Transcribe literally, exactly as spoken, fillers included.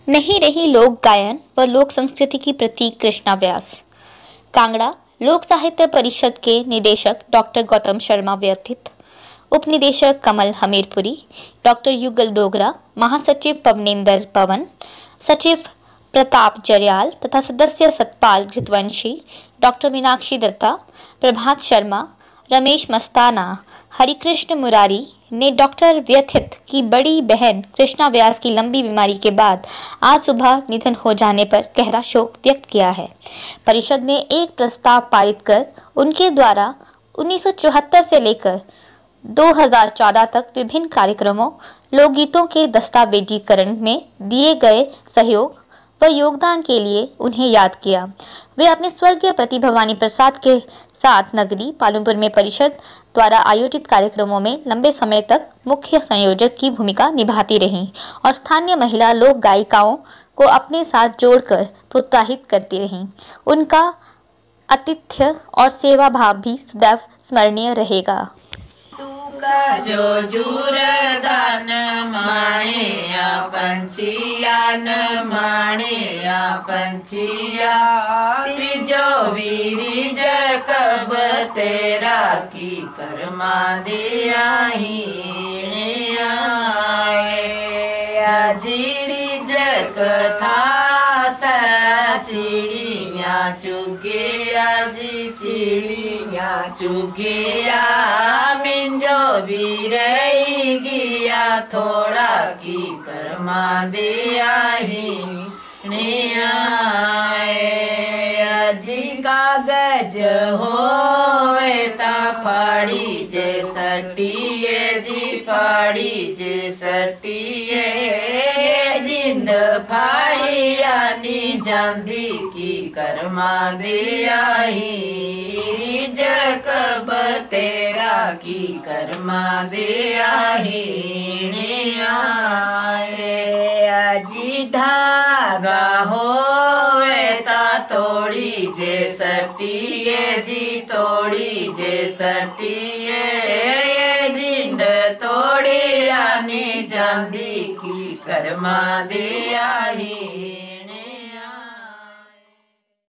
नहीं रही लोक गायन व लोक संस्कृति की प्रतीक कृष्णा व्यास। कांगड़ा लोक साहित्य परिषद के निदेशक डॉक्टर गौतम शर्मा व्यथित, उप निदेशक कमल हमीरपुरी, डॉक्टर युगल डोगरा, महासचिव पवनेंद्र पवन, सचिव प्रताप जरयाल तथा सदस्य सतपाल घृतवंशी, डॉक्टर मीनाक्षी दत्ता, प्रभात शर्मा, रमेश मस्ताना, हरिकृष्ण मुरारी ने डॉक्टर व्यथित की बड़ी बहन कृष्णा व्यास की लंबी बीमारी के बाद आज सुबह निधन हो जाने पर गहरा शोक व्यक्त किया है। परिषद ने एक प्रस्ताव पारित कर उनके द्वारा उन्नीस सौ चौहत्तर से लेकर दो हज़ार चौदह तक विभिन्न कार्यक्रमों, लोकगीतों के दस्तावेजीकरण में दिए गए सहयोग व योगदान के लिए उन्हें याद किया। वे अपने स्वर्गीय पति भवानी प्रसाद के साथ नगरी पालमपुर में परिषद द्वारा आयोजित कार्यक्रमों में लंबे समय तक मुख्य संयोजक की भूमिका निभाती रहीं और स्थानीय महिला लोक गायिकाओं को अपने साथ जोड़कर प्रोत्साहित करती रहीं। उनका आतिथ्य और सेवा भाव भी सदैव स्मरणीय रहेगा। जो जुरदान माणिया पंचियान माणिया पंचिया जो वीरिज कब तेरा की कर्मा दिया ही आजीरी जग था चिड़िया चुगे आजी चिड़िया चुगिया मिंजो भी रही गया थोड़ा की कर्मा दिया ही अजी कागज हो ता फाड़ी जे सटिए जी फाड़ी जे सटिए जिंद फाड़ी यानी जांदी की कर्मा दिया ही जकब तेरा की कर्मा दिया ही अजी धागा हो ता तोड़ी जे सटिए जी तोड़ी जे सटिए जिंद तोड़ी यानी जांदी की कर्मा दिया ही।